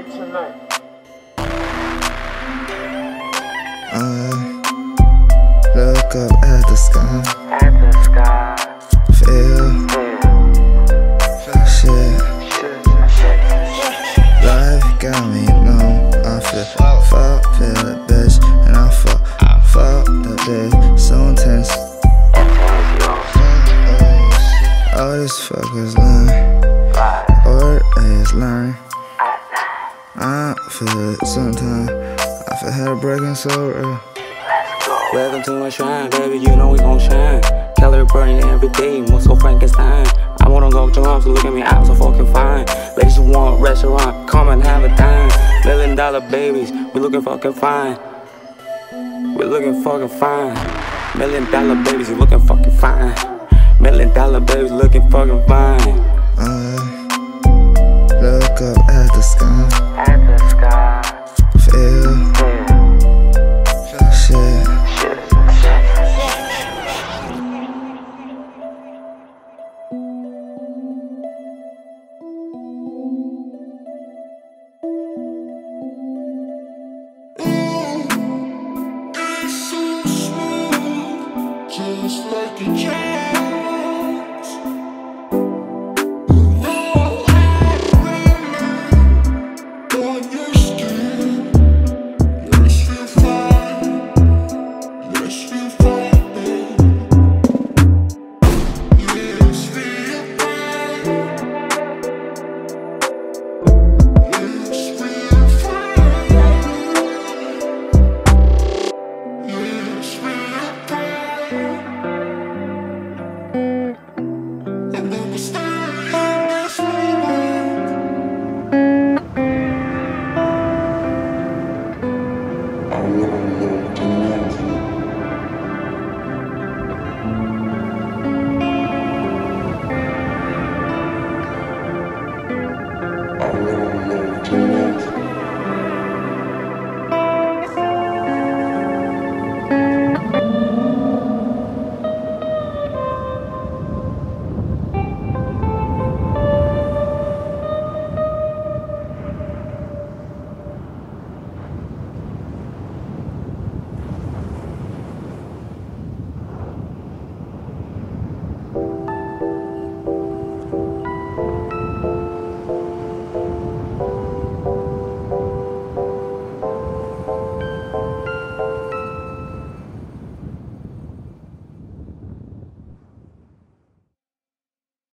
tonight. Look up at the sky. Feel shit. Life got me numb. I feel the bitch, and I fuck the day. So intense. All this fuck is lying, or is lying. I feel it sometimes. I feel head breaking so real. Welcome to my shrine, baby, you know we gon' shine. Calorie burning every day, more so Frankenstein. I wanna go to arms, so look at me, I'm so fucking fine. Ladies who want restaurant, come and have a dime. $1 million babies, we looking fucking fine. We looking fucking fine. $1 million babies, you looking fucking fine. $1 million babies looking fucking fine. Look up at the sky.